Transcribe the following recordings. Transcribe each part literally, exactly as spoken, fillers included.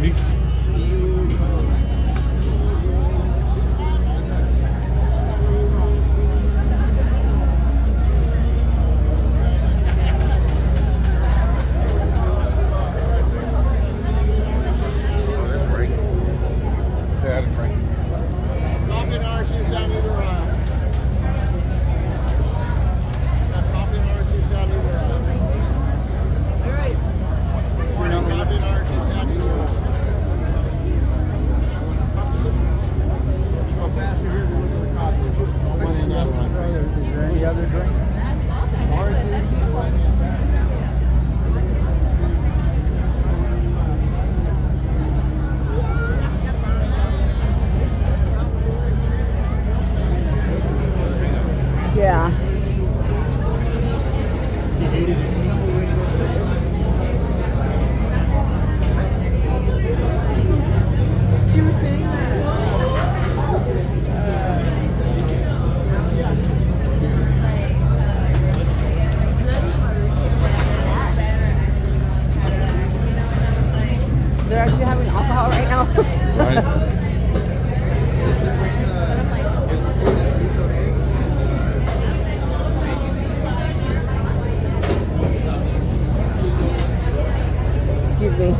cuties. Yeah. She was saying that. They're actually having alcohol right now. Right. Excuse me.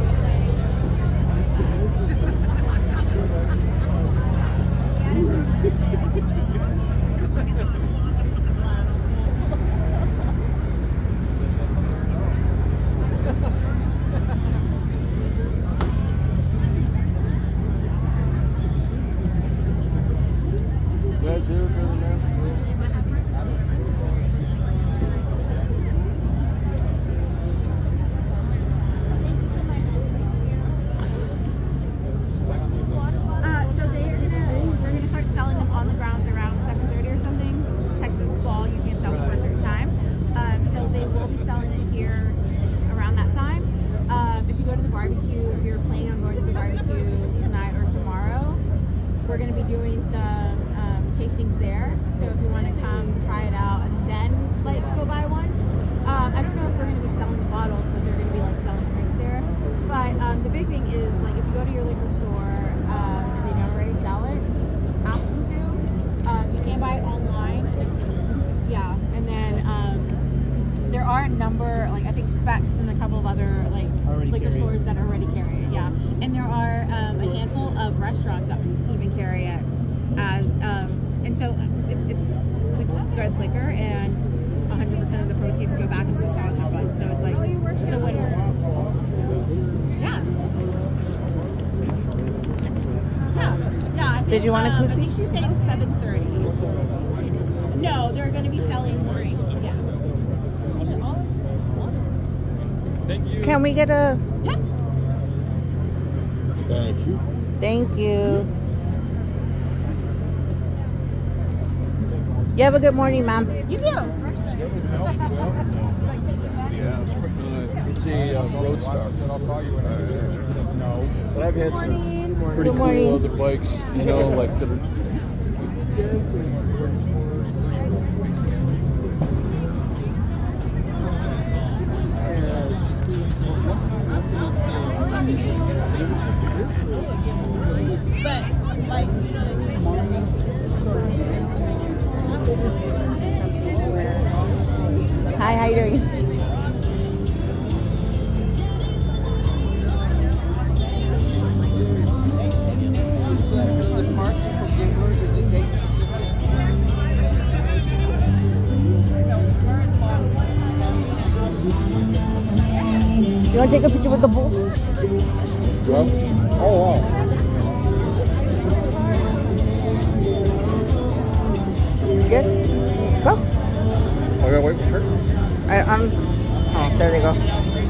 We're going to be doing some um, tastings there, so if you want to come try it out and then like go buy one. Um, I don't know if we're going to be selling the bottles, but they're going to be like selling drinks there. But um, the big thing is like if you go to your liquor store um, and they don't already sell it, ask them to. Um, you can buy it online. Yeah, and then um, there are a number, like I think Specs and a couple of other like already liquor carry stores it. that already carry it. Yeah, and there are um, a handful of restaurants that even carry it as, um, and so it's it's it's a good liquor, and one hundred percent of the proceeds go back into the scholarship fund. So it's like it's a win-win. Yeah. Yeah. Yeah. I think, Did you want a um, I koozie? think she was saying seven thirty. No, they're going to be selling drinks. Yeah. Thank you. Can we get a... Yep. Thank you. Thank you. You have a good morning, ma'am. You do. Yeah, it's a uh, Roadstar. No, but I've had some pretty Good morning. cool other bikes, you know, like the. Hi, how you doing? You want to take a picture with the bull? Well, oh wow. Yes. Go. I gotta wait for her. I, I'm. Oh, there we go.